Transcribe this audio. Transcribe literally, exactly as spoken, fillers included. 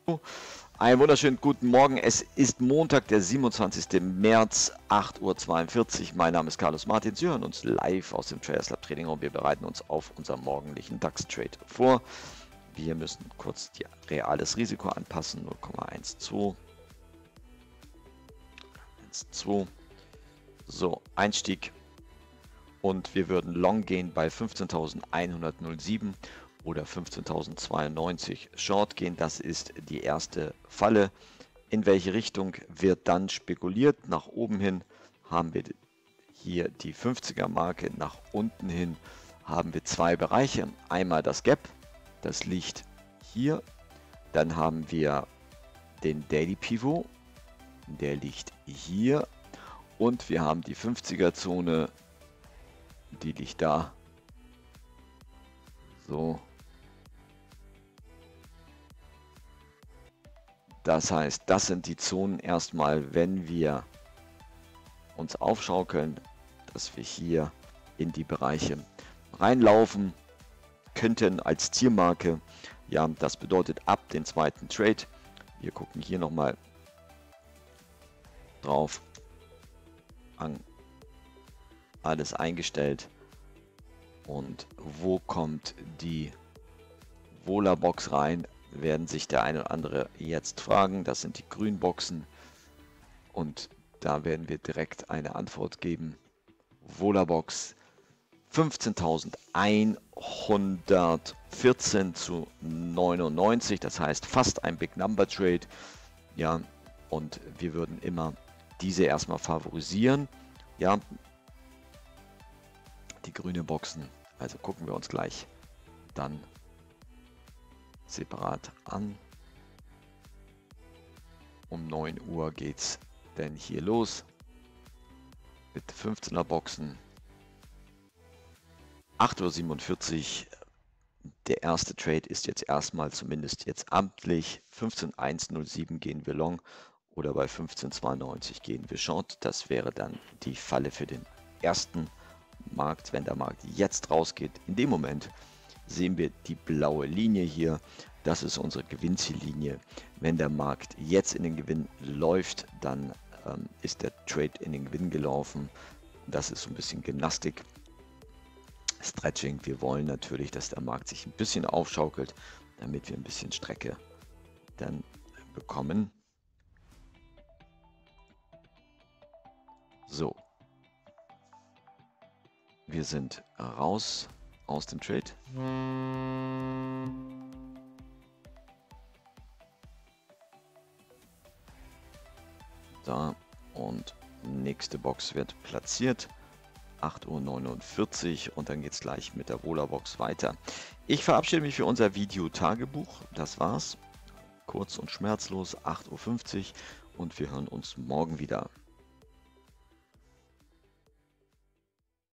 Einen wunderschönen guten Morgen. Es ist Montag, der siebenundzwanzigste März, acht Uhr zweiundvierzig. Mein Name ist Carlos Martin. Sie hören uns live aus dem Traders Lab Trading Raum. Wir bereiten uns auf unseren morgendlichen DAX-Trade vor. Wir müssen kurz die reales Risiko anpassen. null Komma zwölf. eins Komma zwei. So, Einstieg. Und wir würden long gehen bei fünfzehntausendeinhundertsieben oder fünfzehntausendzweiundneunzig Short gehen. Das ist die erste Falle. In welche Richtung wird dann spekuliert? Nach oben hin haben wir hier die fünfziger Marke, nach unten hin haben wir zwei Bereiche. Einmal das Gap, das liegt hier. Dann haben wir den Daily Pivot, der liegt hier. Und wir haben die fünfziger Zone, die liegt da. So. Das heißt, das sind die Zonen erstmal, wenn wir uns aufschaukeln, dass wir hier in die Bereiche reinlaufen könnten als Zielmarke. Ja, das bedeutet ab den zweiten Trade. Wir gucken hier nochmal drauf. An alles eingestellt. Und wo kommt die Vola-Box rein, werden sich der eine oder andere jetzt fragen. Das sind die grünen Boxen. Und da werden wir direkt eine Antwort geben. Vola-Box fünfzehntausendeinhundertvierzehn zu neunundneunzig. Das heißt fast ein Big Number Trade. Ja, und wir würden immer diese erstmal favorisieren. Ja, die grünen Boxen, also gucken wir uns gleich dann separat an. Um neun Uhr geht es denn hier los mit fünfzehner Boxen. acht Uhr siebenundvierzig, der erste Trade ist jetzt erstmal zumindest jetzt amtlich. fünfzehn einhundertsieben gehen wir long oder bei fünfzehn zweiundneunzig gehen wir short. Das wäre dann die Falle für den ersten Markt, wenn der Markt jetzt rausgeht. In dem Moment sehen wir die blaue Linie hier. Das ist unsere Gewinnziellinie. Wenn der Markt jetzt in den Gewinn läuft, dann ähm, ist der Trade in den Gewinn gelaufen. Das ist so ein bisschen Gymnastik, Stretching. Wir wollen natürlich, dass der Markt sich ein bisschen aufschaukelt, damit wir ein bisschen Strecke dann bekommen. So. Wir sind raus aus dem Trade. Da und nächste Box wird platziert. acht Uhr neunundvierzig und dann geht es gleich mit der Vola-Box weiter. Ich verabschiede mich für unser Video-Tagebuch. Das war's. Kurz und schmerzlos, acht Uhr fünfzig und wir hören uns morgen wieder.